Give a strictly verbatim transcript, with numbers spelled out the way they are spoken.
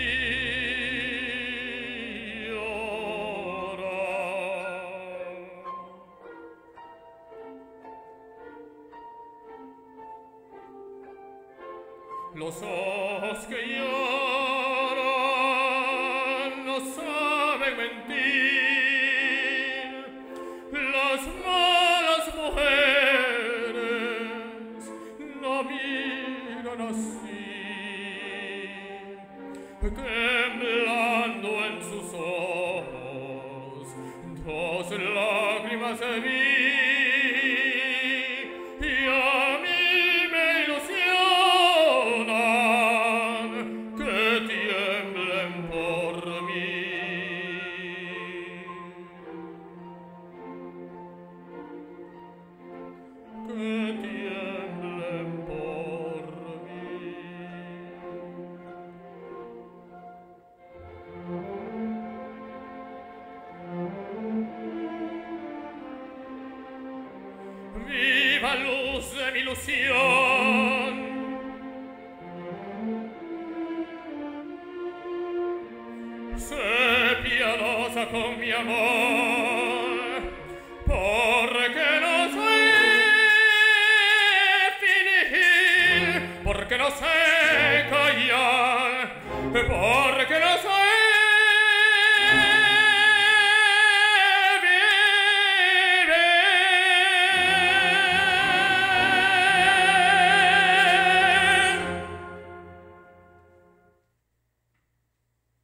Los ojos que lloran no saben mentir, las malas mujeres no miran así, temblando en sus ojos dos lágrimas vi. Viva luz de mi ilusión, sé piadosa con mi amor, porque no soy finir, porque no sé callar, porque no sé